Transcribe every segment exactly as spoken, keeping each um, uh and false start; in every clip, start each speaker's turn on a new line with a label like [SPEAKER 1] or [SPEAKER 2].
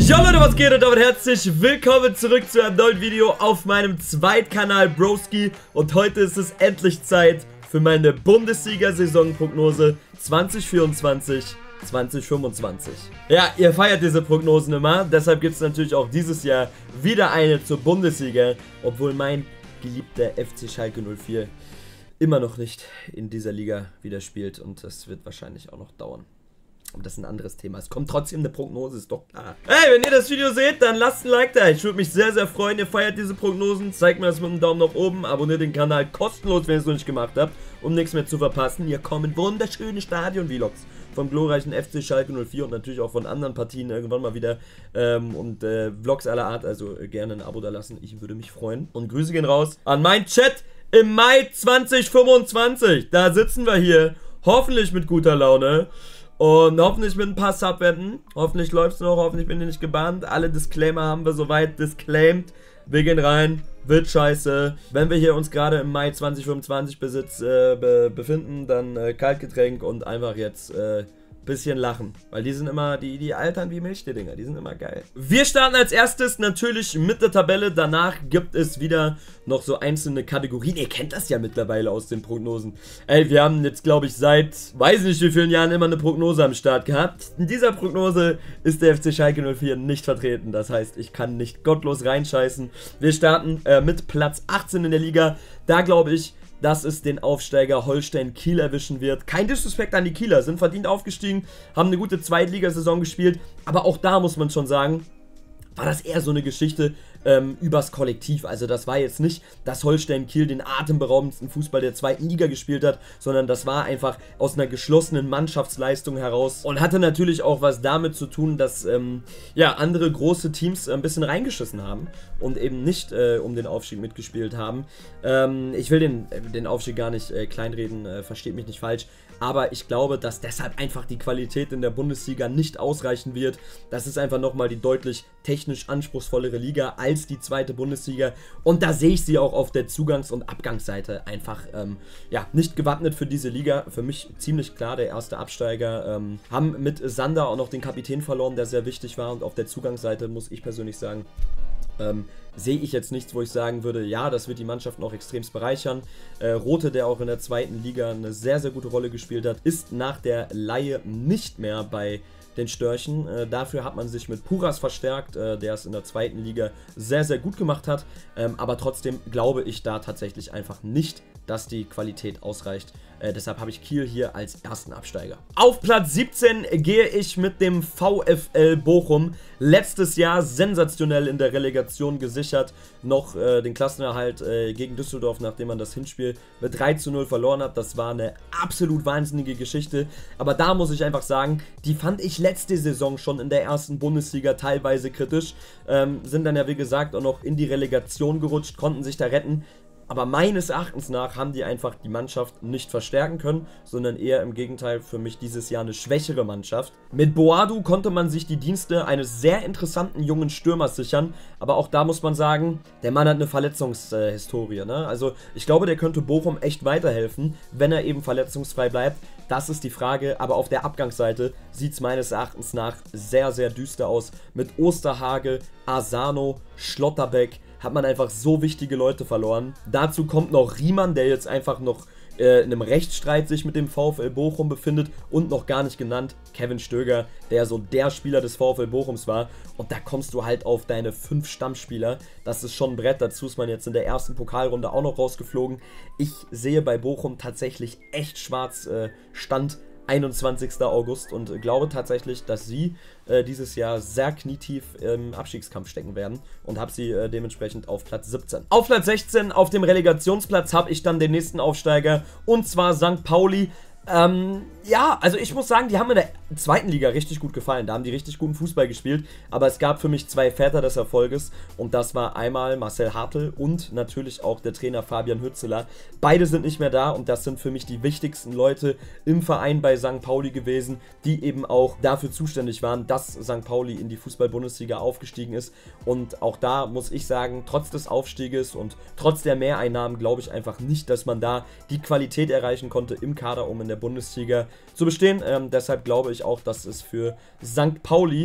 [SPEAKER 1] Jo Leute, was geht und damit herzlich willkommen zurück zu einem neuen Video auf meinem Zweitkanal Broski. Und heute ist es endlich Zeit für meine Bundesliga-Saisonprognose zwanzig vierundzwanzig zwanzig fünfundzwanzig. Ja, ihr feiert diese Prognosen immer, deshalb gibt es natürlich auch dieses Jahr wieder eine zur Bundesliga, obwohl mein geliebter F C Schalke null vier immer noch nicht in dieser Liga wieder spielt und das wird wahrscheinlich auch noch dauern. Aber das ist ein anderes Thema. Es kommt trotzdem eine Prognose, ist doch klar. Hey, wenn ihr das Video seht, dann lasst ein Like da. Ich würde mich sehr, sehr freuen. Ihr feiert diese Prognosen. Zeigt mir das mit einem Daumen nach oben. Abonniert den Kanal kostenlos, wenn ihr es noch nicht gemacht habt, um nichts mehr zu verpassen. Hier kommen wunderschöne Stadion-Vlogs vom glorreichen F C Schalke null vier und natürlich auch von anderen Partien irgendwann mal wieder. Ähm, und äh, Vlogs aller Art. Also äh, gerne ein Abo da lassen. Ich würde mich freuen. Und Grüße gehen raus an meinen Chat im Mai zwanzig fünfundzwanzig. Da sitzen wir hier. Hoffentlich mit guter Laune. Und hoffentlich mit ein paar Subwetten. Hoffentlich läuft es noch, hoffentlich bin ich nicht gebannt. Alle Disclaimer haben wir soweit disclaimed. Wir gehen rein, wird scheiße. Wenn wir hier uns gerade im Mai zwanzig fünfundzwanzig Besitz äh, be befinden, dann äh, Kaltgetränk und einfach jetzt äh, bisschen lachen. Weil die sind immer, die, die altern wie Milch, die Dinger. Die sind immer geil. Wir starten als erstes natürlich mit der Tabelle. Danach gibt es wieder noch so einzelne Kategorien. Ihr kennt das ja mittlerweile aus den Prognosen. Ey, wir haben jetzt, glaube ich, seit, weiß nicht wie vielen Jahren immer eine Prognose am Start gehabt. In dieser Prognose ist der F C Schalke null vier nicht vertreten. Das heißt, ich kann nicht gottlos reinscheißen. Wir starten äh, mit Platz achtzehn in der Liga. Da glaube ich, dass es den Aufsteiger Holstein Kiel erwischen wird. Kein Disrespekt an die Kieler, sind verdient aufgestiegen, haben eine gute Zweitligasaison gespielt, aber auch da muss man schon sagen, war das eher so eine Geschichte ähm, übers Kollektiv. Also das war jetzt nicht, dass Holstein Kiel den atemberaubendsten Fußball der zweiten Liga gespielt hat, sondern das war einfach aus einer geschlossenen Mannschaftsleistung heraus und hatte natürlich auch was damit zu tun, dass ähm, ja, andere große Teams ein bisschen reingeschissen haben und eben nicht äh, um den Aufstieg mitgespielt haben. Ähm, ich will den, den Aufstieg gar nicht äh, kleinreden, äh, versteht mich nicht falsch. Aber ich glaube, dass deshalb einfach die Qualität in der Bundesliga nicht ausreichen wird. Das ist einfach nochmal die deutlich technisch anspruchsvollere Liga als die zweite Bundesliga. Und da sehe ich sie auch auf der Zugangs- und Abgangsseite einfach ähm, ja, nicht gewappnet für diese Liga. Für mich ziemlich klar der erste Absteiger. Ähm, haben mit Sander auch noch den Kapitän verloren, der sehr wichtig war. Und auf der Zugangsseite muss ich persönlich sagen, Ähm, sehe ich jetzt nichts, wo ich sagen würde, ja, das wird die Mannschaft noch extremst bereichern. Äh, Rote, der auch in der zweiten Liga eine sehr, sehr gute Rolle gespielt hat, ist nach der Leihe nicht mehr bei den Störchen. Äh, dafür hat man sich mit Puras verstärkt, äh, der es in der zweiten Liga sehr, sehr gut gemacht hat. Ähm, aber trotzdem glaube ich da tatsächlich einfach nicht, dass die Qualität ausreicht. Äh, deshalb habe ich Kiel hier als ersten Absteiger. Auf Platz siebzehn gehe ich mit dem VfL Bochum. Letztes Jahr sensationell in der Relegation gesichert. Noch äh, den Klassenerhalt äh, gegen Düsseldorf, nachdem man das Hinspiel mit drei zu null verloren hat. Das war eine absolut wahnsinnige Geschichte. Aber da muss ich einfach sagen, die fand ich letzte Saison schon in der ersten Bundesliga teilweise kritisch. Ähm, sind dann ja wie gesagt auch noch in die Relegation gerutscht, konnten sich da retten. Aber meines Erachtens nach haben die einfach die Mannschaft nicht verstärken können, sondern eher im Gegenteil für mich dieses Jahr eine schwächere Mannschaft. Mit Boadu konnte man sich die Dienste eines sehr interessanten jungen Stürmers sichern, aber auch da muss man sagen, der Mann hat eine Verletzungshistorie, ne? Also ich glaube, der könnte Bochum echt weiterhelfen, wenn er eben verletzungsfrei bleibt. Das ist die Frage, aber auf der Abgangsseite sieht es meines Erachtens nach sehr, sehr düster aus. Mit Osterhage, Asano, Schlotterbeck hat man einfach so wichtige Leute verloren. Dazu kommt noch Riemann, der jetzt einfach noch äh, in einem Rechtsstreit sich mit dem VfL Bochum befindet und noch gar nicht genannt Kevin Stöger, der so der Spieler des VfL Bochums war. Und da kommst du halt auf deine fünf Stammspieler. Das ist schon ein Brett. Dazu ist man jetzt in der ersten Pokalrunde auch noch rausgeflogen. Ich sehe bei Bochum tatsächlich echt schwarz. äh, Stand einundzwanzigster August und glaube tatsächlich, dass sie äh, dieses Jahr sehr knietief im Abstiegskampf stecken werden und habe sie äh, dementsprechend auf Platz siebzehn. Auf Platz sechzehn, auf dem Relegationsplatz, habe ich dann den nächsten Aufsteiger und zwar Sankt Pauli. Ähm, ja, also ich muss sagen, die haben in der zweiten Liga richtig gut gefallen. Da haben die richtig guten Fußball gespielt. Aber es gab für mich zwei Väter des Erfolges. Und das war einmal Marcel Hartl und natürlich auch der Trainer Fabian Hützeler. Beide sind nicht mehr da und das sind für mich die wichtigsten Leute im Verein bei Sankt Pauli gewesen, die eben auch dafür zuständig waren, dass Sankt Pauli in die Fußball-Bundesliga aufgestiegen ist. Und auch da muss ich sagen, trotz des Aufstieges und trotz der Mehreinnahmen glaube ich einfach nicht, dass man da die Qualität erreichen konnte im Kader, um in der Bundesliga zu bestehen. Ähm, deshalb glaube ich auch, dass es für Sankt Pauli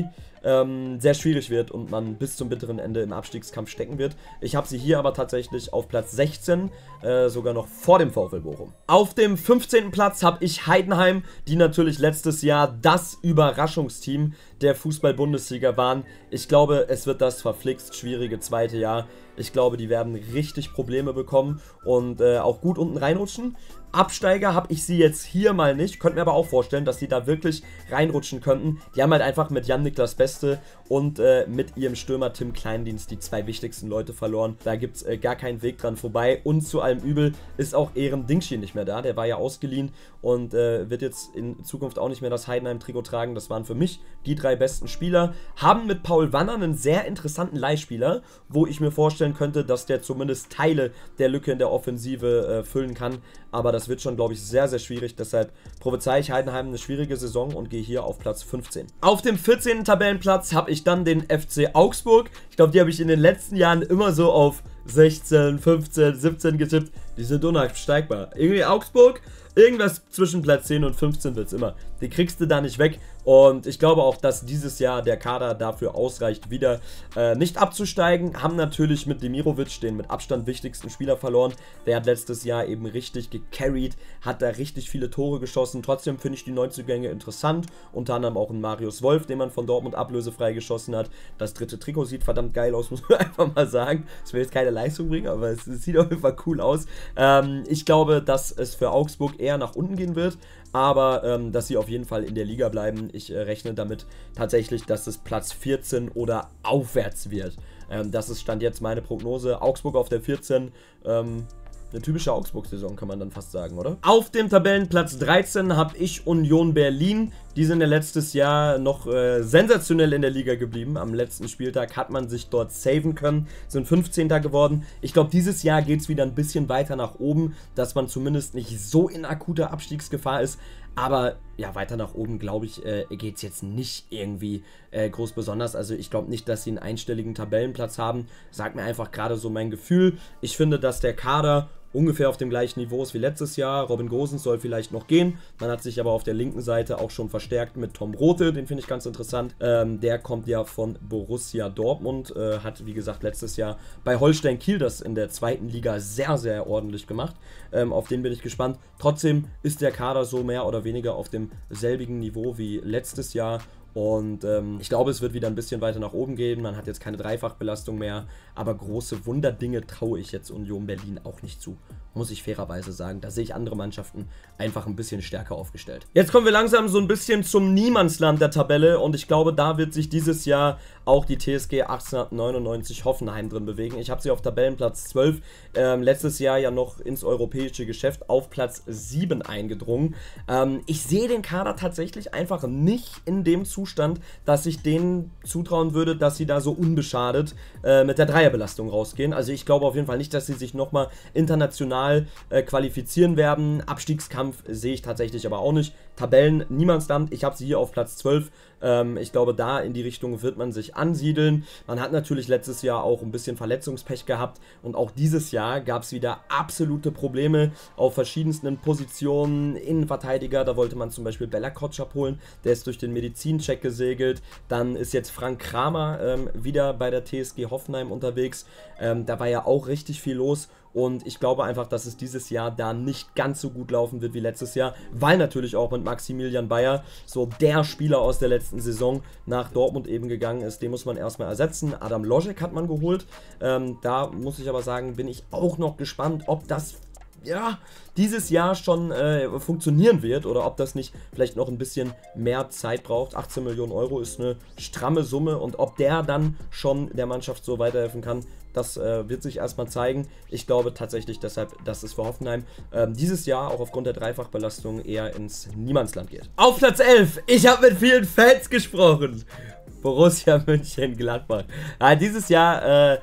[SPEAKER 1] ähm, sehr schwierig wird und man bis zum bitteren Ende im Abstiegskampf stecken wird. Ich habe sie hier aber tatsächlich auf Platz sechzehn, äh, sogar noch vor dem VfL Bochum. Auf dem fünfzehnten Platz habe ich Heidenheim, die natürlich letztes Jahr das Überraschungsteam der Fußball-Bundesliga waren. Ich glaube, es wird das verflixt schwierige zweite Jahr. Ich glaube, die werden richtig Probleme bekommen und äh, auch gut unten reinrutschen. Absteiger habe ich sie jetzt hier mal nicht. Könnte mir aber auch vorstellen, dass sie da wirklich reinrutschen könnten. Die haben halt einfach mit Jan-Niklas Beste und äh, mit ihrem Stürmer Tim Kleindienst die zwei wichtigsten Leute verloren. Da gibt es äh, gar keinen Weg dran vorbei. Und zu allem Übel ist auch Ehren Dingschi nicht mehr da. Der war ja ausgeliehen und äh, wird jetzt in Zukunft auch nicht mehr das Heidenheim-Trikot tragen. Das waren für mich die drei besten Spieler. Haben mit Paul Wanner einen sehr interessanten Leihspieler, wo ich mir vorstellen könnte, dass der zumindest Teile der Lücke in der Offensive äh, füllen kann. Aber das wird schon, glaube ich, sehr, sehr schwierig. Deshalb prophezei ich Heidenheim eine schwierige Saison und gehe hier auf Platz fünfzehn. Auf dem vierzehnten Tabellenplatz habe ich dann den F C Augsburg. Ich glaube, die habe ich in den letzten Jahren immer so auf sechzehn, fünfzehn, siebzehn getippt. Die sind unabsteigbar. Irgendwie Augsburg, irgendwas zwischen Platz zehn und fünfzehn wird es immer. Die kriegst du da nicht weg. Und ich glaube auch, dass dieses Jahr der Kader dafür ausreicht, wieder äh, nicht abzusteigen. Haben natürlich mit Demirovic den mit Abstand wichtigsten Spieler verloren. Der hat letztes Jahr eben richtig gecarried, hat da richtig viele Tore geschossen. Trotzdem finde ich die Neuzugänge interessant. Unter anderem auch einen Marius Wolf, den man von Dortmund ablösefrei geschossen hat. Das dritte Trikot sieht verdammt geil aus, muss man einfach mal sagen. Es will jetzt keine Leistung bringen, aber es, es sieht auf jeden Fall cool aus. Ähm, ich glaube, dass es für Augsburg eher nach unten gehen wird. Aber ähm, dass sie auf jeden Fall in der Liga bleiben. Ich äh, rechne damit tatsächlich, dass es Platz vierzehn oder aufwärts wird. Ähm, das ist Stand jetzt meine Prognose. Augsburg auf der vierzehn. Ähm, eine typische Augsburg-Saison kann man dann fast sagen, oder? Auf dem Tabellenplatz dreizehn habe ich Union Berlin. Die sind ja letztes Jahr noch äh, sensationell in der Liga geblieben. Am letzten Spieltag hat man sich dort saven können, sind fünfzehnter geworden. Ich glaube, dieses Jahr geht es wieder ein bisschen weiter nach oben, dass man zumindest nicht so in akuter Abstiegsgefahr ist. Aber ja, weiter nach oben, glaube ich, äh, geht es jetzt nicht irgendwie äh, groß besonders. Also ich glaube nicht, dass sie einen einstelligen Tabellenplatz haben. Sagt mir einfach gerade so mein Gefühl. Ich finde, dass der Kader ungefähr auf dem gleichen Niveau ist wie letztes Jahr. Robin Gosens soll vielleicht noch gehen. Man hat sich aber auf der linken Seite auch schon verstärkt mit Tom Rothe. Den finde ich ganz interessant. Ähm, der kommt ja von Borussia Dortmund. Äh, hat, wie gesagt, letztes Jahr bei Holstein Kiel das in der zweiten Liga sehr, sehr ordentlich gemacht. Ähm, auf den bin ich gespannt. Trotzdem ist der Kader so mehr oder weniger auf demselbigen Niveau wie letztes Jahr. Und ähm, ich glaube, es wird wieder ein bisschen weiter nach oben gehen. Man hat jetzt keine Dreifachbelastung mehr. Aber große Wunderdinge traue ich jetzt Union Berlin auch nicht zu. Muss ich fairerweise sagen. Da sehe ich andere Mannschaften einfach ein bisschen stärker aufgestellt. Jetzt kommen wir langsam so ein bisschen zum Niemandsland der Tabelle. Und ich glaube, da wird sich dieses Jahr auch die T S G achtzehnhundertneunundneunzig Hoffenheim drin bewegen. Ich habe sie auf Tabellenplatz zwölf. Ähm, letztes Jahr ja noch ins europäische Geschäft auf Platz sieben eingedrungen. Ähm, ich sehe den Kader tatsächlich einfach nicht in dem Zustand, dass ich denen zutrauen würde, dass sie da so unbeschadet äh, mit der Dreierbelastung rausgehen. Also ich glaube auf jeden Fall nicht, dass sie sich nochmal international äh, qualifizieren werden. Abstiegskampf sehe ich tatsächlich aber auch nicht. Tabellen Niemandsland, ich habe sie hier auf Platz zwölf. Ähm, ich glaube, da in die Richtung wird man sich ansiedeln. Man hat natürlich letztes Jahr auch ein bisschen Verletzungspech gehabt und auch dieses Jahr gab es wieder absolute Probleme auf verschiedensten Positionen. Innenverteidiger, da wollte man zum Beispiel Bella Kotschap holen, der ist durch den Medizincheck gesegelt. Dann ist jetzt Frank Kramer ähm, wieder bei der T S G Hoffenheim unterwegs. Ähm, da war ja auch richtig viel los. Und ich glaube einfach, dass es dieses Jahr da nicht ganz so gut laufen wird wie letztes Jahr, weil natürlich auch mit Maximilian Bayer so der Spieler aus der letzten Saison nach Dortmund eben gegangen ist. Den muss man erstmal ersetzen. Adam Loschek hat man geholt. Ähm, da muss ich aber sagen, bin ich auch noch gespannt, ob das ja, dieses Jahr schon äh, funktionieren wird oder ob das nicht vielleicht noch ein bisschen mehr Zeit braucht. achtzehn Millionen Euro ist eine stramme Summe und ob der dann schon der Mannschaft so weiterhelfen kann, das äh, wird sich erstmal zeigen. Ich glaube tatsächlich deshalb, dass es für Hoffenheim ähm, dieses Jahr auch aufgrund der Dreifachbelastung eher ins Niemandsland geht. Auf Platz elf, ich habe mit vielen Fans gesprochen. Borussia Mönchengladbach. Ja, dieses Jahr äh,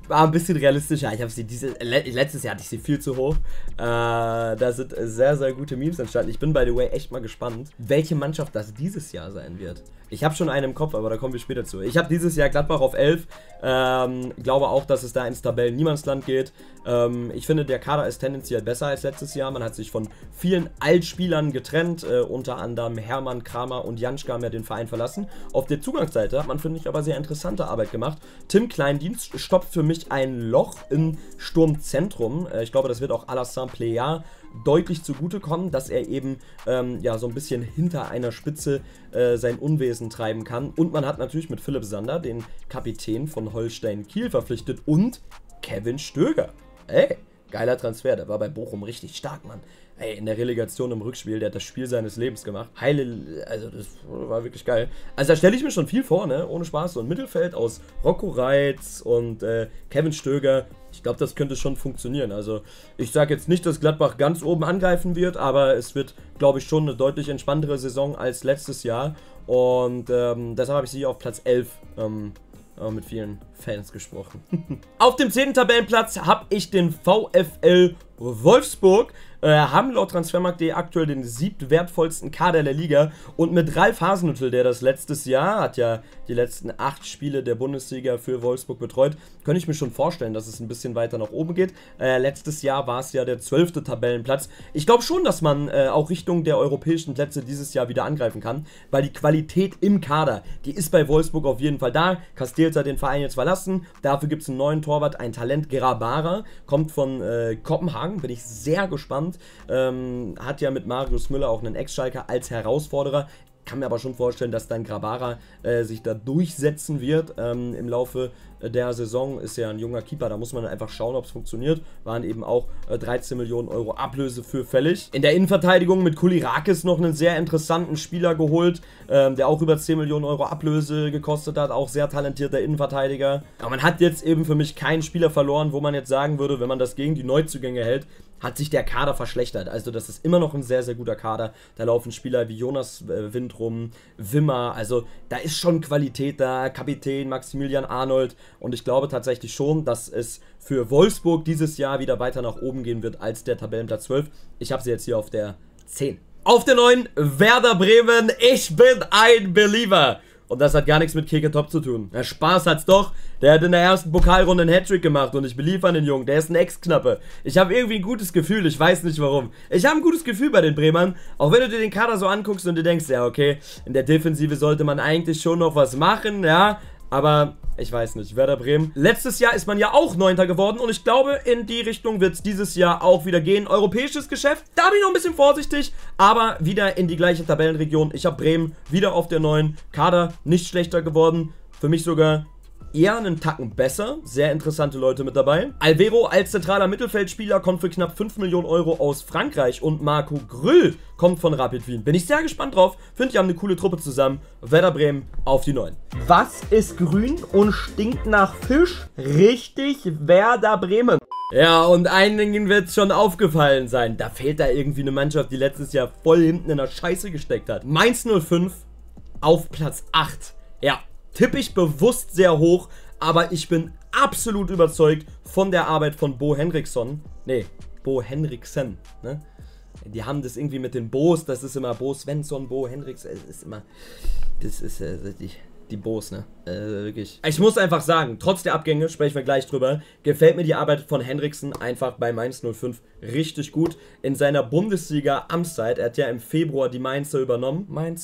[SPEAKER 1] war ein bisschen realistischer. Ich habe sie diese, letztes Jahr hatte ich sie viel zu hoch. Äh, da sind sehr, sehr gute Memes entstanden. Ich bin, by the way, echt mal gespannt, welche Mannschaft das dieses Jahr sein wird. Ich habe schon einen im Kopf, aber da kommen wir später zu. Ich habe dieses Jahr Gladbach auf elf. Ähm, glaube auch, dass es da ins Tabellen-Niemandsland geht. Ähm, ich finde, der Kader ist tendenziell besser als letztes Jahr. Man hat sich von vielen Altspielern getrennt. Äh, unter anderem Hermann, Kramer und Janschka haben ja den Verein verlassen. Auf der Zugangsseite hat man, finde ich, aber sehr interessante Arbeit gemacht. Tim Kleindienst stopft für mich ein Loch im Sturmzentrum. Äh, ich glaube, das wird auch Alassane Plea deutlich zugutekommen, dass er eben ähm, ja so ein bisschen hinter einer Spitze äh, sein Unwesen treiben kann. Und man hat natürlich mit Philipp Sander den Kapitän von Holstein Kiel verpflichtet und Kevin Stöger. Ey, geiler Transfer, der war bei Bochum richtig stark, Mann. Ey, in der Relegation im Rückspiel, der hat das Spiel seines Lebens gemacht. Heile, also das war wirklich geil. Also da stelle ich mir schon viel vor, ne, ohne Spaß. So ein Mittelfeld aus Rocco Reitz und äh, Kevin Stöger. Ich glaube, das könnte schon funktionieren. Also ich sage jetzt nicht, dass Gladbach ganz oben angreifen wird, aber es wird, glaube ich, schon eine deutlich entspanntere Saison als letztes Jahr. Und ähm, deshalb habe ich sie auf Platz elf ähm, mit vielen Fans gesprochen. Auf dem zehnten Tabellenplatz habe ich den VfL Wolfsburg. Äh, haben laut Transfermarkt punkt de aktuell den siebtwertvollsten Kader der Liga. Und mit Ralf Hasenhüttl, der das letztes Jahr, hat ja die letzten acht Spiele der Bundesliga für Wolfsburg betreut, könnte ich mir schon vorstellen, dass es ein bisschen weiter nach oben geht. Äh, letztes Jahr war es ja der zwölfte Tabellenplatz. Ich glaube schon, dass man äh, auch Richtung der europäischen Plätze dieses Jahr wieder angreifen kann, weil die Qualität im Kader, die ist bei Wolfsburg auf jeden Fall da. Castells hat den Verein jetzt verlassen. Dafür gibt es einen neuen Torwart, ein Talent, Grabara, kommt von äh, Kopenhagen, bin ich sehr gespannt. Ähm, hat ja mit Marius Müller auch einen Ex-Schalker als Herausforderer. Kann mir aber schon vorstellen, dass dann Grabara äh, sich da durchsetzen wird ähm, im Laufe der Saison. Ist ja ein junger Keeper, da muss man einfach schauen, ob es funktioniert. Waren eben auch äh, dreizehn Millionen Euro Ablöse für fällig. In der Innenverteidigung mit Kulirakis noch einen sehr interessanten Spieler geholt, ähm, der auch über zehn Millionen Euro Ablöse gekostet hat. Auch sehr talentierter Innenverteidiger. Aber man hat jetzt eben für mich keinen Spieler verloren, wo man jetzt sagen würde, wenn man das gegen die Neuzugänge hält, hat sich der Kader verschlechtert. Also das ist immer noch ein sehr, sehr guter Kader. Da laufen Spieler wie Jonas äh, Wind rum, Wimmer, also da ist schon Qualität da, Kapitän Maximilian Arnold, und ich glaube tatsächlich schon, dass es für Wolfsburg dieses Jahr wieder weiter nach oben gehen wird als der Tabellenplatz zwölf. Ich habe sie jetzt hier auf der zehn. Auf der neun Werder Bremen, ich bin ein Believer. Und das hat gar nichts mit Keke Top zu tun. Na, Spaß hat's doch. Der hat in der ersten Pokalrunde einen Hattrick gemacht und ich beliefe an den Jungen. Der ist ein Ex-Knappe. Ich habe irgendwie ein gutes Gefühl, ich weiß nicht warum. Ich habe ein gutes Gefühl bei den Bremern. Auch wenn du dir den Kader so anguckst und du denkst, ja okay, in der Defensive sollte man eigentlich schon noch was machen, ja. Aber ich weiß nicht, Werder Bremen. Letztes Jahr ist man ja auch Neunter geworden und ich glaube, in die Richtung wird es dieses Jahr auch wieder gehen. Europäisches Geschäft, da bin ich noch ein bisschen vorsichtig, aber wieder in die gleiche Tabellenregion. Ich habe Bremen wieder auf der neuen. Kader nicht schlechter geworden, für mich sogar eher einen Tacken besser. Sehr interessante Leute mit dabei. Alvero als zentraler Mittelfeldspieler kommt für knapp fünf Millionen Euro aus Frankreich und Marco Grüll kommt von Rapid Wien. Bin ich sehr gespannt drauf. Finde, die haben eine coole Truppe zusammen. Werder Bremen auf die neun. Was ist grün und stinkt nach Fisch? Richtig, Werder Bremen. Ja, und einigen wird es schon aufgefallen sein. Da fehlt da irgendwie eine Mannschaft, die letztes Jahr voll hinten in der Scheiße gesteckt hat. Mainz null fünf auf Platz acht. Ja, tippe ich bewusst sehr hoch, aber ich bin absolut überzeugt von der Arbeit von Bo Henriksson. Nee, Bo Henriksen, ne? Die haben das irgendwie mit den Bo's, das ist immer Bo Svensson, Bo Henriksen, das ist immer, das ist äh, die, die Bo's, ne? Äh, wirklich. Ich muss einfach sagen, trotz der Abgänge, sprechen wir gleich drüber, gefällt mir die Arbeit von Henriksen einfach bei Mainz null fünf richtig gut. In seiner Bundesliga-Amtszeit, er hat ja im Februar die Mainzer übernommen.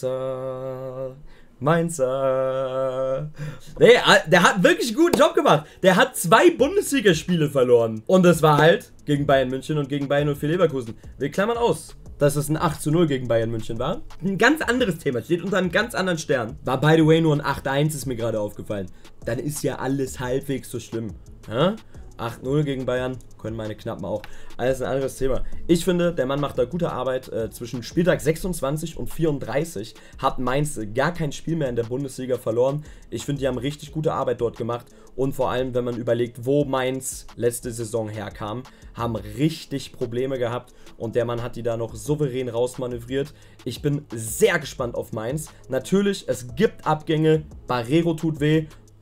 [SPEAKER 1] Mainzer... Mainzer. Nee, der hat wirklich einen guten Job gemacht. Der hat zwei Bundesligaspiele verloren. Und das war halt gegen Bayern München und gegen Bayern null vier Leverkusen. Wir klammern aus, dass es ein acht zu null gegen Bayern München war. Ein ganz anderes Thema, steht unter einem ganz anderen Stern. War by the way nur ein acht eins, ist mir gerade aufgefallen. Dann ist ja alles halbwegs so schlimm. Ja? acht null gegen Bayern, können meine Knappen auch. Alles ein anderes Thema. Ich finde, der Mann macht da gute Arbeit. Äh, zwischen Spieltag sechsundzwanzig und vierunddreißig hat Mainz gar kein Spiel mehr in der Bundesliga verloren. Ich finde, die haben richtig gute Arbeit dort gemacht. Und vor allem, wenn man überlegt, wo Mainz letzte Saison herkam, haben richtig Probleme gehabt. Und der Mann hat die da noch souverän rausmanövriert. Ich bin sehr gespannt auf Mainz. Natürlich, es gibt Abgänge. Barrero tut weh.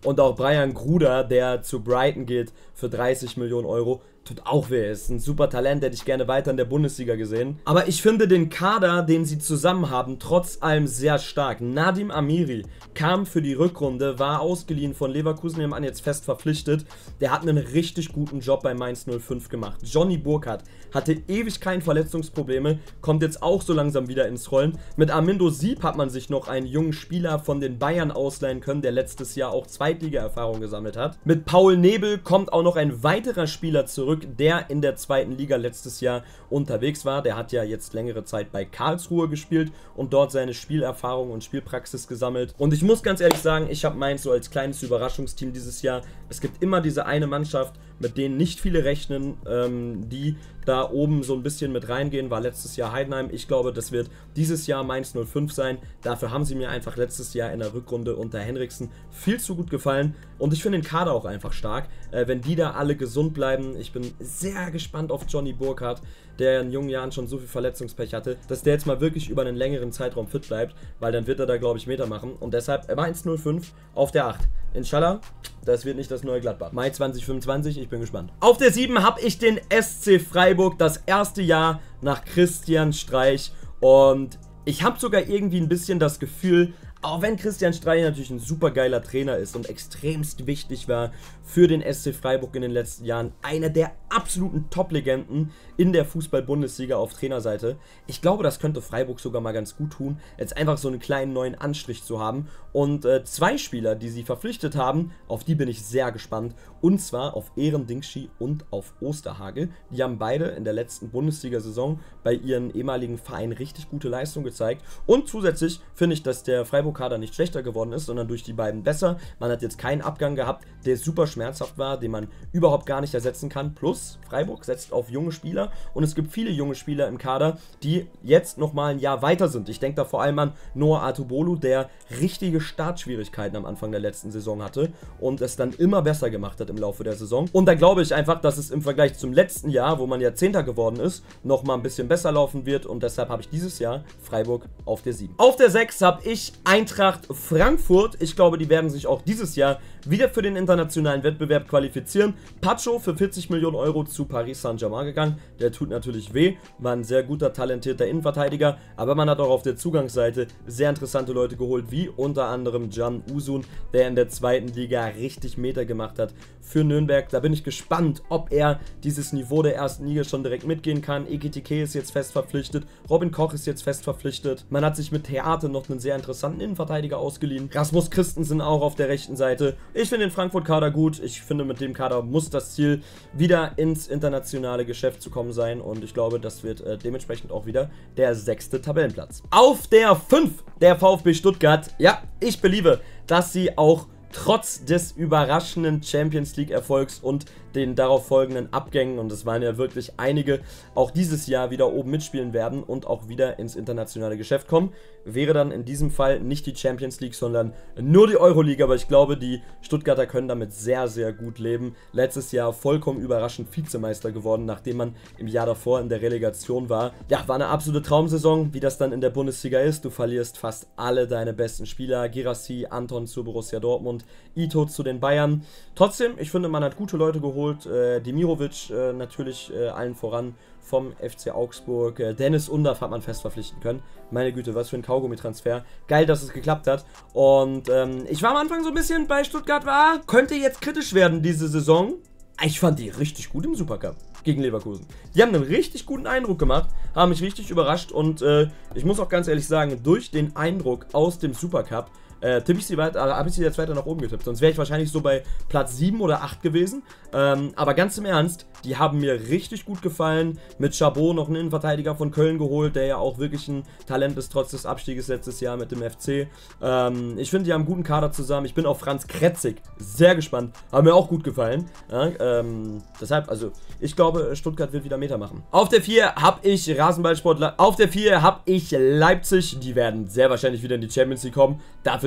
[SPEAKER 1] Und auch Brian Gruder, der zu Brighton geht für dreißig Millionen Euro, tut auch weh. Ist ein super Talent, hätte ich gerne weiter in der Bundesliga gesehen. Aber ich finde den Kader, den sie zusammen haben, trotz allem sehr stark. Nadim Amiri kam für die Rückrunde, war ausgeliehen von Leverkusen, nehmen an, jetzt fest verpflichtet. Der hat einen richtig guten Job bei Mainz null fünf gemacht. Johnny Burkhardt hatte ewig keine Verletzungsprobleme, kommt jetzt auch so langsam wieder ins Rollen. Mit Armindo Sieb hat man sich noch einen jungen Spieler von den Bayern ausleihen können, der letztes Jahr auch Zweitliga-Erfahrung gesammelt hat. Mit Paul Nebel kommt auch noch ein weiterer Spieler zurück, der in der zweiten Liga letztes Jahr unterwegs war. Der hat ja jetzt längere Zeit bei Karlsruhe gespielt und dort seine Spielerfahrung und Spielpraxis gesammelt. Und ich muss ganz ehrlich sagen, ich habe Mainz so als kleines Überraschungsteam dieses Jahr. Es gibt immer diese eine Mannschaft, mit denen nicht viele rechnen, ähm, die da oben so ein bisschen mit reingehen, war letztes Jahr Heidenheim. Ich glaube, das wird dieses Jahr Mainz null fünf sein. Dafür haben sie mir einfach letztes Jahr in der Rückrunde unter Henriksen viel zu gut gefallen. Und ich finde den Kader auch einfach stark, äh, wenn die da alle gesund bleiben. Ich bin sehr gespannt auf Johnny Burkhardt, der in jungen Jahren schon so viel Verletzungspech hatte, dass der jetzt mal wirklich über einen längeren Zeitraum fit bleibt, weil dann wird er da, glaube ich, Meter machen. Und deshalb Mainz null fünf auf der acht. Inshallah, das wird nicht das neue Gladbach. Mai zwanzig fünfundzwanzig, ich bin gespannt. Auf der sieben habe ich den S C Freiburg, das erste Jahr nach Christian Streich. Und ich habe sogar irgendwie ein bisschen das Gefühl, auch wenn Christian Streich natürlich ein super geiler Trainer ist und extremst wichtig war für den S C Freiburg in den letzten Jahren, einer der absoluten Top-Legenden in der Fußball-Bundesliga auf Trainerseite. Ich glaube, das könnte Freiburg sogar mal ganz gut tun, jetzt einfach so einen kleinen neuen Anstrich zu haben. Und äh, zwei Spieler, die sie verpflichtet haben, auf die bin ich sehr gespannt. Und zwar auf Eren Dingschi und auf Osterhage. Die haben beide in der letzten Bundesliga-Saison bei ihren ehemaligen Vereinen richtig gute Leistung gezeigt. Und zusätzlich finde ich, dass der Freiburg-Kader nicht schlechter geworden ist, sondern durch die beiden besser. Man hat jetzt keinen Abgang gehabt, der super schmerzhaft war, den man überhaupt gar nicht ersetzen kann. Plus, Freiburg setzt auf junge Spieler und es gibt viele junge Spieler im Kader, die jetzt nochmal ein Jahr weiter sind. Ich denke da vor allem an Noah Atubolu, der richtige Startschwierigkeiten am Anfang der letzten Saison hatte und es dann immer besser gemacht hat im Laufe der Saison. Und da glaube ich einfach, dass es im Vergleich zum letzten Jahr, wo man ja Zehnter geworden ist, nochmal ein bisschen besser laufen wird und deshalb habe ich dieses Jahr Freiburg auf der sieben. Auf der sechs habe ich Eintracht Frankfurt. Ich glaube, die werden sich auch dieses Jahr wieder für den internationalen Wettbewerb qualifizieren. Pacho für vierzig Millionen Euro zu Paris Saint-Germain gegangen. Der tut natürlich weh, war ein sehr guter, talentierter Innenverteidiger, aber man hat auch auf der Zugangsseite sehr interessante Leute geholt, wie unter anderem Can Uzun, der in der zweiten Liga richtig Meter gemacht hat für Nürnberg. Da bin ich gespannt, ob er dieses Niveau der ersten Liga schon direkt mitgehen kann. Ekitike ist jetzt fest verpflichtet, Robin Koch ist jetzt fest verpflichtet. Man hat sich mit Theate noch einen sehr interessanten Innenverteidiger ausgeliehen. Rasmus Christensen auch auf der rechten Seite. Ich finde den Frankfurt-Kader gut. Ich finde, mit dem Kader muss das Ziel, wieder ins internationale Geschäft zu kommen sein. Und ich glaube, das wird äh, dementsprechend auch wieder der sechste Tabellenplatz. Auf der fünf der VfB Stuttgart. Ja, ich beliebe, dass sie auch trotz des überraschenden Champions League Erfolgs und den darauf folgenden Abgängen, und es waren ja wirklich einige, auch dieses Jahr wieder oben mitspielen werden und auch wieder ins internationale Geschäft kommen. Wäre dann in diesem Fall nicht die Champions League, sondern nur die Euroleague, aber ich glaube, die Stuttgarter können damit sehr, sehr gut leben. Letztes Jahr vollkommen überraschend Vizemeister geworden, nachdem man im Jahr davor in der Relegation war. Ja, war eine absolute Traumsaison, wie das dann in der Bundesliga ist. Du verlierst fast alle deine besten Spieler. Girassi, Anton zu Borussia Dortmund, Ito zu den Bayern. Trotzdem, ich finde, man hat gute Leute geholt. Äh, Demirovic äh, natürlich äh, allen voran vom F C Augsburg. Äh, Dennis Undaff hat man fest verpflichten können. Meine Güte, was für ein Kaugummi-Transfer. Geil, dass es geklappt hat. Und ähm, ich war am Anfang so ein bisschen bei Stuttgart, war, könnte jetzt kritisch werden diese Saison. Ich fand die richtig gut im Supercup gegen Leverkusen. Die haben einen richtig guten Eindruck gemacht, haben mich richtig überrascht und äh, ich muss auch ganz ehrlich sagen, durch den Eindruck aus dem Supercup Äh, tippe ich sie weiter, habe ich sie jetzt weiter nach oben getippt. Sonst wäre ich wahrscheinlich so bei Platz sieben oder acht gewesen. Ähm, aber ganz im Ernst, die haben mir richtig gut gefallen. Mit Chabot noch einen Innenverteidiger von Köln geholt, der ja auch wirklich ein Talent ist, trotz des Abstieges letztes Jahr mit dem F C. Ähm, ich finde, die haben einen guten Kader zusammen. Ich bin auf Franz Kretzig sehr gespannt. Haben mir auch gut gefallen. Ja, ähm, deshalb, also, ich glaube, Stuttgart wird wieder Meter machen. Auf der vier habe ich Rasenballsport. Auf der vier habe ich Leipzig. Die werden sehr wahrscheinlich wieder in die Champions League kommen. Dafür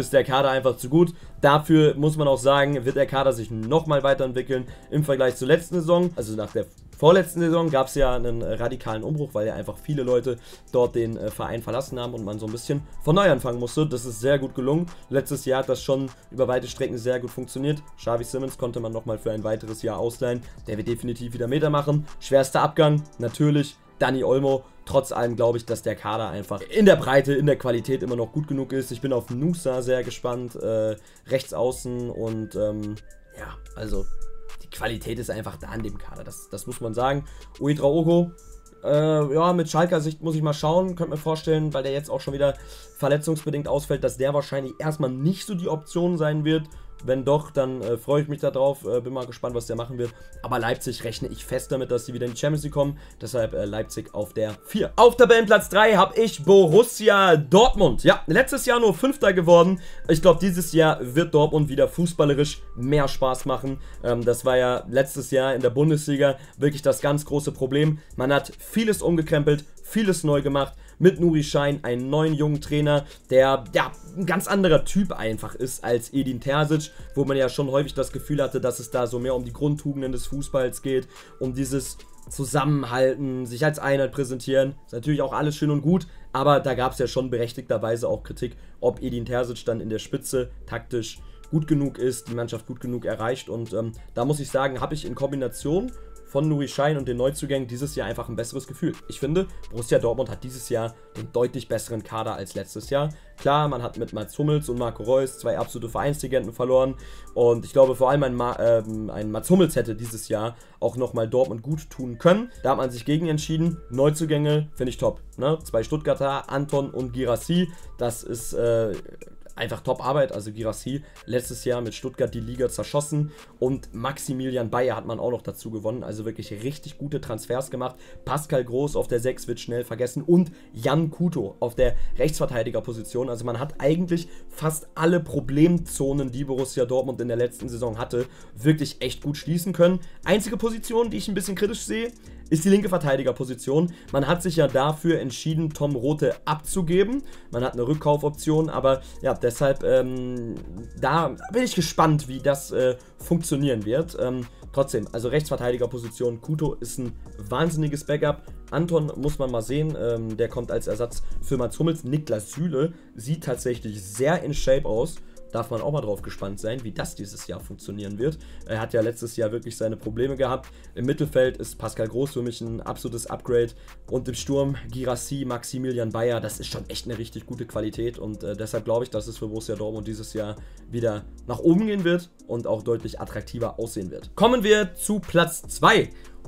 [SPEAKER 1] ist der Kader einfach zu gut. Dafür muss man auch sagen, wird der Kader sich nochmal weiterentwickeln im Vergleich zur letzten Saison. Also nach der vorletzten Saison gab es ja einen radikalen Umbruch, weil ja einfach viele Leute dort den äh, Verein verlassen haben und man so ein bisschen von neu anfangen musste. Das ist sehr gut gelungen. Letztes Jahr hat das schon über weite Strecken sehr gut funktioniert. Xavi Simons konnte man nochmal für ein weiteres Jahr ausleihen. Der wird definitiv wieder Meter machen. Schwerster Abgang, natürlich. Dani Olmo. Trotz allem glaube ich, dass der Kader einfach in der Breite, in der Qualität immer noch gut genug ist. Ich bin auf Nusa sehr gespannt, äh, rechts außen und ähm, ja, also die Qualität ist einfach da in dem Kader, das, das muss man sagen. Uedraogo, äh, ja, mit Schalker Sicht muss ich mal schauen, könnte mir vorstellen, weil der jetzt auch schon wieder verletzungsbedingt ausfällt, dass der wahrscheinlich erstmal nicht so die Option sein wird. Wenn doch, dann äh, freue ich mich darauf, äh, bin mal gespannt, was der machen wird. Aber Leipzig rechne ich fest damit, dass sie wieder in die Champions League kommen. Deshalb äh, Leipzig auf der vier. Auf Tabellenplatz drei habe ich Borussia Dortmund. Ja, letztes Jahr nur Fünfter geworden. Ich glaube, dieses Jahr wird Dortmund wieder fußballerisch mehr Spaß machen. Ähm, das war ja letztes Jahr in der Bundesliga wirklich das ganz große Problem. Man hat vieles umgekrempelt, vieles neu gemacht. Mit Nuri Sahin einen neuen jungen Trainer, der ja ein ganz anderer Typ einfach ist als Edin Terzic, wo man ja schon häufig das Gefühl hatte, dass es da so mehr um die Grundtugenden des Fußballs geht, um dieses Zusammenhalten, sich als Einheit präsentieren. Ist natürlich auch alles schön und gut, aber da gab es ja schon berechtigterweise auch Kritik, ob Edin Terzic dann in der Spitze taktisch gut genug ist, die Mannschaft gut genug erreicht und ähm, da muss ich sagen, habe ich in Kombination von Nuri Sahin und den Neuzugängen dieses Jahr einfach ein besseres Gefühl. Ich finde, Borussia Dortmund hat dieses Jahr den deutlich besseren Kader als letztes Jahr. Klar, man hat mit Mats Hummels und Marco Reus zwei absolute Vereinslegenden verloren und ich glaube vor allem ein, Ma äh, ein Mats Hummels hätte dieses Jahr auch nochmal Dortmund gut tun können. Da hat man sich gegen entschieden. Neuzugänge finde ich top. Ne? Zwei Stuttgarter, Anton und Guirassy, das ist äh, einfach Top-Arbeit, also Guirassy letztes Jahr mit Stuttgart die Liga zerschossen und Maximilian Bayer hat man auch noch dazu gewonnen, also wirklich richtig gute Transfers gemacht. Pascal Groß auf der sechs wird schnell vergessen und Jan Kuto auf der Rechtsverteidigerposition, also man hat eigentlich fast alle Problemzonen, die Borussia Dortmund in der letzten Saison hatte, wirklich echt gut schließen können. Einzige Position, die ich ein bisschen kritisch sehe, ist die linke Verteidigerposition. Man hat sich ja dafür entschieden, Tom Rothe abzugeben. Man hat eine Rückkaufoption, aber ja, deshalb, ähm, da bin ich gespannt, wie das äh, funktionieren wird. Ähm, trotzdem, also Rechtsverteidigerposition, Kuto ist ein wahnsinniges Backup. Anton muss man mal sehen, ähm, der kommt als Ersatz für Mats Hummels. Niklas Süle sieht tatsächlich sehr in Shape aus. Darf man auch mal drauf gespannt sein, wie das dieses Jahr funktionieren wird. Er hat ja letztes Jahr wirklich seine Probleme gehabt. Im Mittelfeld ist Pascal Groß für mich ein absolutes Upgrade. Und im Sturm Guirassy, Maximilian Bayer, das ist schon echt eine richtig gute Qualität. Und äh, deshalb glaube ich, dass es für Borussia Dortmund dieses Jahr wieder nach oben gehen wird und auch deutlich attraktiver aussehen wird. Kommen wir zu Platz zwei.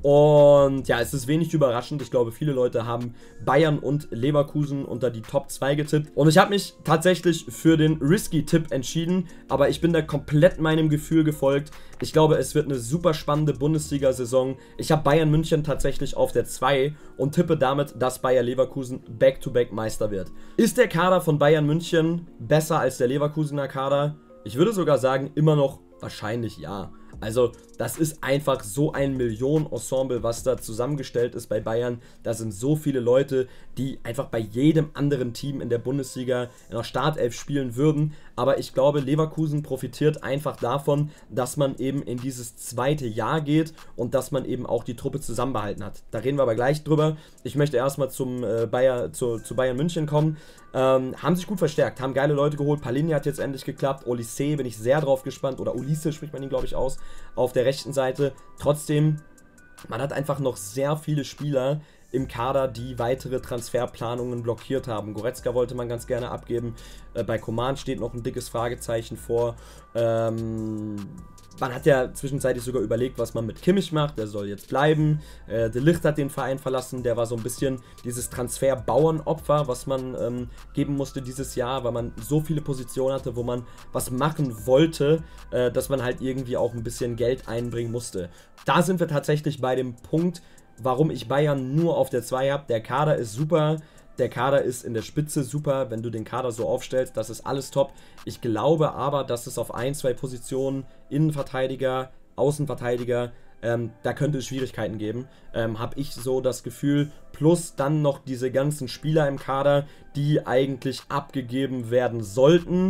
[SPEAKER 1] Und ja, es ist wenig überraschend. Ich glaube, viele Leute haben Bayern und Leverkusen unter die Top zwei getippt. Und ich habe mich tatsächlich für den Risky-Tipp entschieden. Aber ich bin da komplett meinem Gefühl gefolgt. Ich glaube, es wird eine super spannende Bundesliga-Saison. Ich habe Bayern München tatsächlich auf der zwei und tippe damit, dass Bayer Leverkusen Back-to-Back Meister wird. Ist der Kader von Bayern München besser als der Leverkusener Kader? Ich würde sogar sagen, immer noch wahrscheinlich ja. Also das ist einfach so ein Millionen-Ensemble, was da zusammengestellt ist bei Bayern. Da sind so viele Leute, die einfach bei jedem anderen Team in der Bundesliga in der Startelf spielen würden. Aber ich glaube, Leverkusen profitiert einfach davon, dass man eben in dieses zweite Jahr geht und dass man eben auch die Truppe zusammenbehalten hat. Da reden wir aber gleich drüber. Ich möchte erstmal zum äh, Bayer, zu, zu Bayern München kommen. Ähm, haben sich gut verstärkt, haben geile Leute geholt. Palhinha hat jetzt endlich geklappt. Olise bin ich sehr drauf gespannt. Oder Olise spricht man ihn, glaube ich, aus. Auf der rechten Seite. Trotzdem, man hat einfach noch sehr viele Spieler im Kader, die weitere Transferplanungen blockiert haben. Goretzka wollte man ganz gerne abgeben. Äh, bei Coman steht noch ein dickes Fragezeichen vor. Ähm... Man hat ja zwischenzeitlich sogar überlegt, was man mit Kimmich macht. Der soll jetzt bleiben. Äh, De Ligt hat den Verein verlassen. Der war so ein bisschen dieses Transfer-Bauernopfer, was man ähm, geben musste dieses Jahr, weil man so viele Positionen hatte, wo man was machen wollte, äh, dass man halt irgendwie auch ein bisschen Geld einbringen musste. Da sind wir tatsächlich bei dem Punkt, warum ich Bayern nur auf der zwei habe. Der Kader ist super. Der Kader ist in der Spitze super, wenn du den Kader so aufstellst, das ist alles top. Ich glaube aber, dass es auf ein, zwei Positionen, Innenverteidiger, Außenverteidiger, ähm, da könnte es Schwierigkeiten geben, ähm, habe ich so das Gefühl. Plus dann noch diese ganzen Spieler im Kader, die eigentlich abgegeben werden sollten.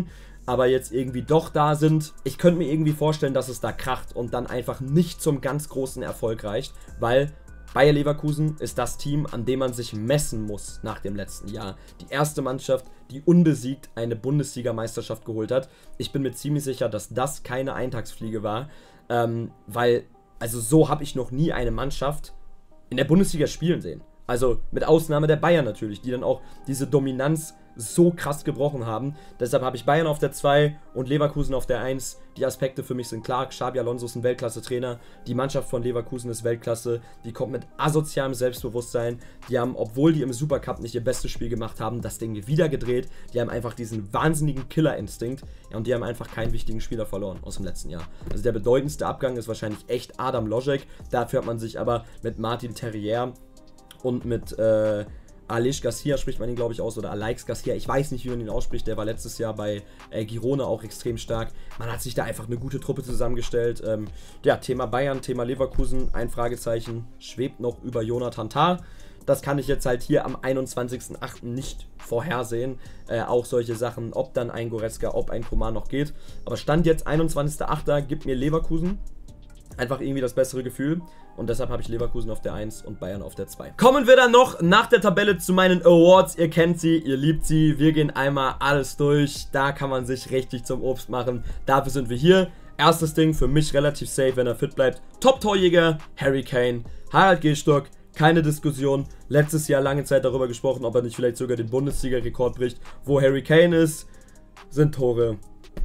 [SPEAKER 1] aber jetzt irgendwie doch da sind. Ich könnte mir irgendwie vorstellen, dass es da kracht und dann einfach nicht zum ganz großen Erfolg reicht, weil Bayer Leverkusen ist das Team, an dem man sich messen muss nach dem letzten Jahr. Die erste Mannschaft, die unbesiegt eine Bundesliga-Meisterschaft geholt hat. Ich bin mir ziemlich sicher, dass das keine Eintagsfliege war, ähm, weil, also so habe ich noch nie eine Mannschaft in der Bundesliga spielen sehen. Also mit Ausnahme der Bayern natürlich, die dann auch diese Dominanz so krass gebrochen haben. Deshalb habe ich Bayern auf der zwei und Leverkusen auf der eins. Die Aspekte für mich sind klar. Xabi Alonso ist ein Weltklasse-Trainer. Die Mannschaft von Leverkusen ist Weltklasse. Die kommt mit asozialem Selbstbewusstsein. Die haben, obwohl die im Supercup nicht ihr bestes Spiel gemacht haben, das Ding wieder gedreht. Die haben einfach diesen wahnsinnigen Killerinstinkt. Ja, und die haben einfach keinen wichtigen Spieler verloren aus dem letzten Jahr. Also der bedeutendste Abgang ist wahrscheinlich echt Adam Lojek. Dafür hat man sich aber mit Martin Terrier und mit äh, Aleix Garcia spricht man ihn, glaube ich, aus, oder Aleix Garcia, ich weiß nicht, wie man ihn ausspricht, der war letztes Jahr bei äh, Girona auch extrem stark. Man hat sich da einfach eine gute Truppe zusammengestellt. Ähm, ja, Thema Bayern, Thema Leverkusen, ein Fragezeichen schwebt noch über Jonathan Tah. Das kann ich jetzt halt hier am einundzwanzigsten achten nicht vorhersehen. Äh, auch solche Sachen, ob dann ein Goretzka, ob ein Coman noch geht. Aber Stand jetzt einundzwanzigster achter gibt mir Leverkusen einfach irgendwie das bessere Gefühl. Und deshalb habe ich Leverkusen auf der eins und Bayern auf der zwei. Kommen wir dann noch nach der Tabelle zu meinen Awards. Ihr kennt sie, ihr liebt sie. Wir gehen einmal alles durch. Da kann man sich richtig zum Obst machen. Dafür sind wir hier. Erstes Ding, für mich relativ safe, wenn er fit bleibt. Top-Torjäger, Harry Kane. Harald Gehstock, keine Diskussion. Letztes Jahr lange Zeit darüber gesprochen, ob er nicht vielleicht sogar den Bundesliga-Rekord bricht. Wo Harry Kane ist, sind Tore.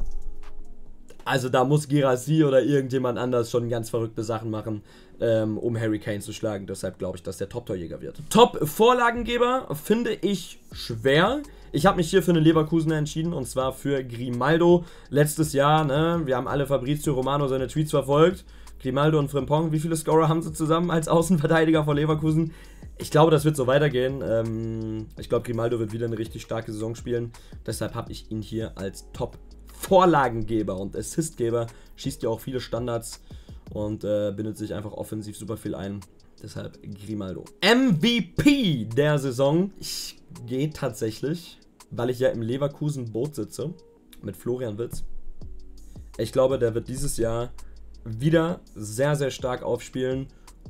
[SPEAKER 1] Also da muss Guirassy oder irgendjemand anders schon ganz verrückte Sachen machen, ähm, um Harry Kane zu schlagen. Deshalb glaube ich, dass der Top-Torjäger wird. Top-Vorlagengeber finde ich schwer. Ich habe mich hier für einen Leverkusener entschieden, und zwar für Grimaldo. Letztes Jahr, ne, wir haben alle Fabrizio Romano seine Tweets verfolgt. Grimaldo und Frimpong, wie viele Scorer haben sie zusammen als Außenverteidiger von Leverkusen? Ich glaube, das wird so weitergehen. Ähm, ich glaube, Grimaldo wird wieder eine richtig starke Saison spielen. Deshalb habe ich ihn hier als Top-Vorlagengeber und Assistgeber. Schießt ja auch viele Standards und äh, bindet sich einfach offensiv super viel ein. Deshalb Grimaldo. M V P der Saison. Ich gehe tatsächlich, weil ich ja im Leverkusen-Boot sitze, mit Florian Wirtz. Ich glaube, der wird dieses Jahr wieder sehr, sehr stark aufspielen.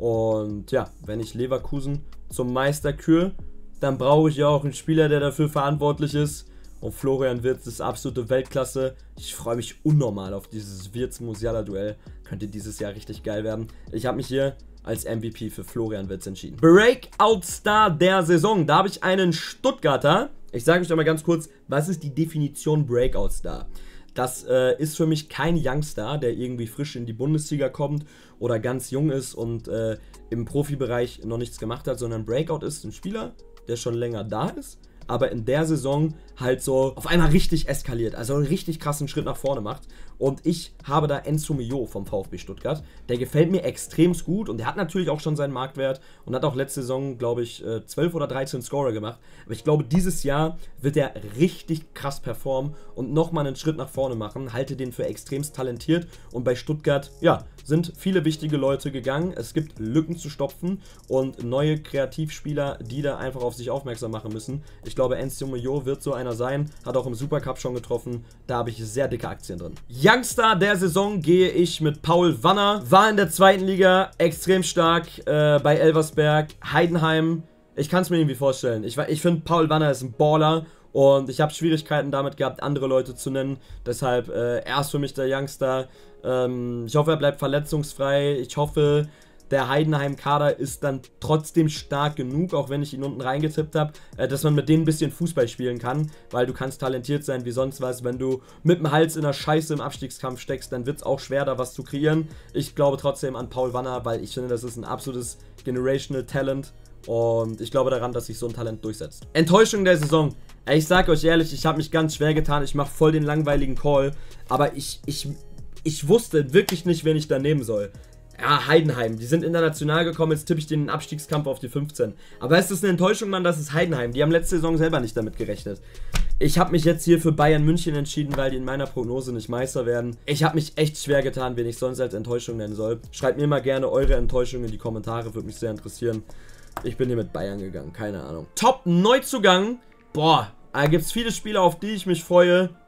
[SPEAKER 1] Und ja, wenn ich Leverkusen zum Meister küre, dann brauche ich ja auch einen Spieler, der dafür verantwortlich ist. Und Florian Wirtz ist absolute Weltklasse. Ich freue mich unnormal auf dieses Wirtz-Musiala-Duell. Könnte dieses Jahr richtig geil werden. Ich habe mich hier als M V P für Florian Wirtz entschieden. Breakout-Star der Saison. Da habe ich einen Stuttgarter. Ich sage euch doch mal ganz kurz, was ist die Definition Breakout-Star? Das äh, ist für mich kein Youngstar, der irgendwie frisch in die Bundesliga kommt oder ganz jung ist und äh, im Profibereich noch nichts gemacht hat, sondern Breakout ist ein Spieler, der schon länger da ist, aber in der Saison halt so auf einmal richtig eskaliert, also einen richtig krassen Schritt nach vorne macht. Und ich habe da Enzo Mio vom VfB Stuttgart. Der gefällt mir extremst gut und der hat natürlich auch schon seinen Marktwert und hat auch letzte Saison, glaube ich, zwölf oder dreizehn Scorer gemacht. Aber ich glaube, dieses Jahr wird er richtig krass performen und nochmal einen Schritt nach vorne machen. Halte den für extremst talentiert und bei Stuttgart, ja, sind viele wichtige Leute gegangen. Es gibt Lücken zu stopfen und neue Kreativspieler, die da einfach auf sich aufmerksam machen müssen. Ich glaube, Enzo Mio wird so einer sein. Hat auch im Supercup schon getroffen. Da habe ich sehr dicke Aktien drin. Youngstar der Saison gehe ich mit Paul Wanner. War in der zweiten Liga extrem stark äh, bei Elversberg, Heidenheim. Ich kann es mir irgendwie vorstellen. Ich, ich finde, Paul Wanner ist ein Baller. Und ich habe Schwierigkeiten damit gehabt, andere Leute zu nennen. Deshalb äh, er ist für mich der Youngstar. Ähm, ich hoffe, er bleibt verletzungsfrei. Ich hoffe, der Heidenheim-Kader ist dann trotzdem stark genug, auch wenn ich ihn unten reingetippt habe, äh, dass man mit denen ein bisschen Fußball spielen kann. Weil du kannst talentiert sein wie sonst was. Wenn du mit dem Hals in der Scheiße im Abstiegskampf steckst, dann wird es auch schwer, da was zu kreieren. Ich glaube trotzdem an Paul Wanner, weil ich finde, das ist ein absolutes Generational Talent. Und ich glaube daran, dass sich so ein Talent durchsetzt. Enttäuschung der Saison. Ich sage euch ehrlich, ich habe mich ganz schwer getan. Ich mache voll den langweiligen Call. Aber ich, ich, ich wusste wirklich nicht, wen ich da nehmen soll. Ja, Heidenheim. Die sind international gekommen. Jetzt tippe ich den Abstiegskampf auf die fünfzehn. Aber es ist eine Enttäuschung, Mann, das ist Heidenheim. Die haben letzte Saison selber nicht damit gerechnet. Ich habe mich jetzt hier für Bayern München entschieden, weil die in meiner Prognose nicht Meister werden. Ich habe mich echt schwer getan, wen ich sonst als Enttäuschung nennen soll. Schreibt mir mal gerne eure Enttäuschungen in die Kommentare. Würde mich sehr interessieren. Ich bin hier mit Bayern gegangen. Keine Ahnung. Top-Neuzugang. Boah, da gibt es viele Spieler, auf die ich mich freue.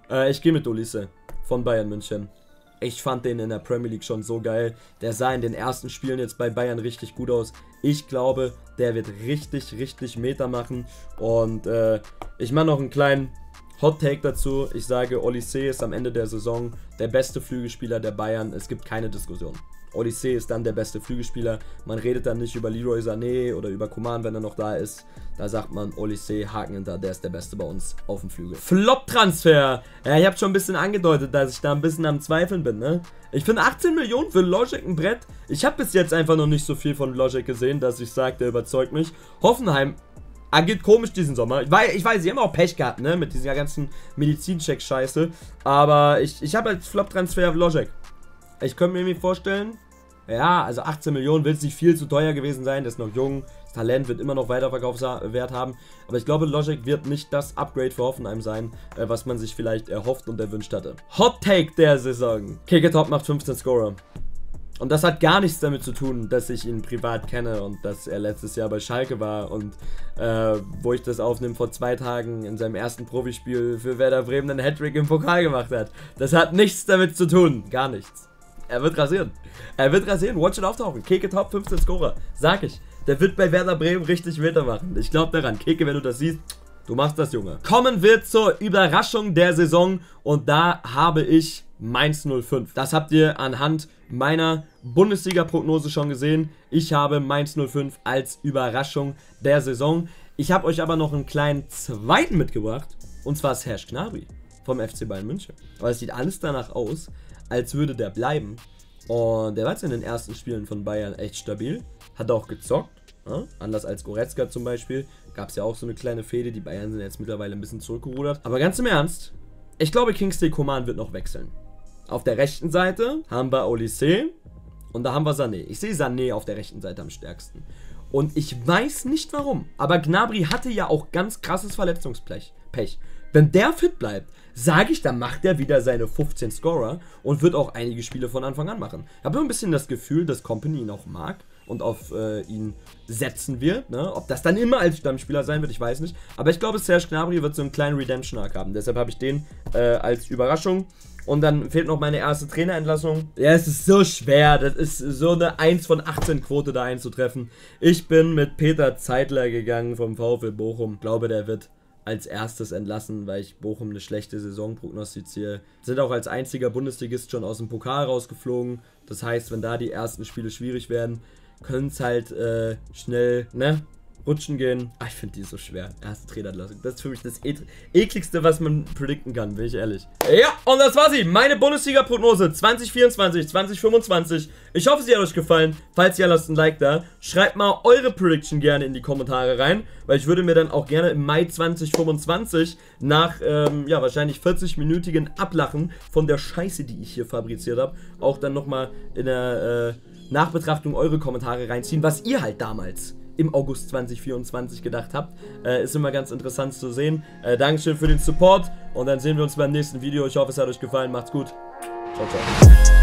[SPEAKER 1] Äh, ich gehe mit Olise von Bayern München. Ich fand den in der Premier League schon so geil. Der sah in den ersten Spielen jetzt bei Bayern richtig gut aus. Ich glaube, der wird richtig, richtig Meter machen. Und äh, ich mache noch einen kleinen Hot Take dazu. Ich sage, Olise ist am Ende der Saison der beste Flügelspieler der Bayern. Es gibt keine Diskussion. Olise ist dann der beste Flügelspieler. Man redet dann nicht über Leroy Sané oder über Coman, wenn er noch da ist. Da sagt man, Olise, Haken hinter, der ist der Beste bei uns auf dem Flügel. Flop-Transfer. Ja, ich habe schon ein bisschen angedeutet, dass ich da ein bisschen am Zweifeln bin, ne? Ich finde achtzehn Millionen für Logic ein Brett. Ich habe bis jetzt einfach noch nicht so viel von Logic gesehen, dass ich sage, der überzeugt mich. Hoffenheim agiert komisch diesen Sommer. Ich weiß, ich weiß, sie haben auch Pech gehabt, ne? Mit dieser ganzen Medizincheck-Scheiße. Aber ich, ich habe als Flop-Transfer Logic. Ich könnte mir vorstellen, ja, also achtzehn Millionen wird es nicht viel zu teuer gewesen sein. Der ist noch jung. Das Talent wird immer noch Weiterverkaufswert haben. Aber ich glaube, Logic wird nicht das Upgrade für Hoffenheim sein, äh, was man sich vielleicht erhofft und erwünscht hatte. Hot Take der Saison. Kicketop macht fünfzehn Scorer. Und das hat gar nichts damit zu tun, dass ich ihn privat kenne und dass er letztes Jahr bei Schalke war und äh, wo ich das aufnehme, vor zwei Tagen in seinem ersten Profispiel für Werder Bremen einen Hattrick im Pokal gemacht hat. Das hat nichts damit zu tun. Gar nichts. Er wird rasieren. Er wird rasieren. Watch it auftauchen. Keke Top fünfzehn Scorer. Sag ich. Der wird bei Werder Bremen richtig weitermachen. Ich glaube daran. Keke, wenn du das siehst, du machst das, Junge. Kommen wir zur Überraschung der Saison. Und da habe ich Mainz null fünf. Das habt ihr anhand meiner Bundesliga-Prognose schon gesehen. Ich habe Mainz null fünf als Überraschung der Saison. Ich habe euch aber noch einen kleinen zweiten mitgebracht. Und zwar Serge Gnabry vom F C Bayern München. Aber es sieht alles danach aus, als würde der bleiben. Und der war jetzt in den ersten Spielen von Bayern echt stabil. Hat auch gezockt. Ja? Anders als Goretzka zum Beispiel. Gab es ja auch so eine kleine Fehde. Die Bayern sind jetzt mittlerweile ein bisschen zurückgerudert. Aber ganz im Ernst, ich glaube, Kingsley Coman wird noch wechseln. Auf der rechten Seite haben wir Olise. Und da haben wir Sané. Ich sehe Sané auf der rechten Seite am stärksten. Und ich weiß nicht warum. Aber Gnabry hatte ja auch ganz krasses Verletzungspech. Pech. Wenn der fit bleibt, sage ich, dann macht er wieder seine fünfzehn Scorer und wird auch einige Spiele von Anfang an machen. Ich habe ein bisschen das Gefühl, dass Kompany ihn auch mag und auf äh, ihn setzen wird. Ne? Ob das dann immer als Stammspieler sein wird, ich weiß nicht. Aber ich glaube, Serge Gnabry wird so einen kleinen Redemption-Arc haben. Deshalb habe ich den äh, als Überraschung. Und dann fehlt noch meine erste Trainerentlassung. Ja, es ist so schwer. Das ist so eine eins von achtzehn Quote da einzutreffen. Ich bin mit Peter Zeitler gegangen vom VfL Bochum. Ich glaube, der wird als erstes entlassen, weil ich Bochum eine schlechte Saison prognostiziere. Sind auch als einziger Bundesligist schon aus dem Pokal rausgeflogen. Das heißt, wenn da die ersten Spiele schwierig werden, können es halt äh, schnell, ne, rutschen gehen. Ah, ich finde die so schwer. Erste Trainerentlassung. Das ist für mich das e ekligste, was man predikten kann, bin ich ehrlich. Ja, und das war sie. Meine Bundesliga-Prognose zwanzig vierundzwanzig, zwanzig fünfundzwanzig. Ich hoffe, sie hat euch gefallen. Falls ja, lasst ein Like da. Schreibt mal eure Prediction gerne in die Kommentare rein, weil ich würde mir dann auch gerne im Mai zwanzig fünfundzwanzig nach, ähm, ja, wahrscheinlich vierzig-minütigen Ablachen von der Scheiße, die ich hier fabriziert habe, auch dann nochmal in der äh, Nachbetrachtung eure Kommentare reinziehen, was ihr halt damals im August zwanzig vierundzwanzig gedacht habt. Äh, ist immer ganz interessant zu sehen. Äh, Dankeschön für den Support und dann sehen wir uns beim nächsten Video. Ich hoffe, es hat euch gefallen. Macht's gut. Ciao, ciao.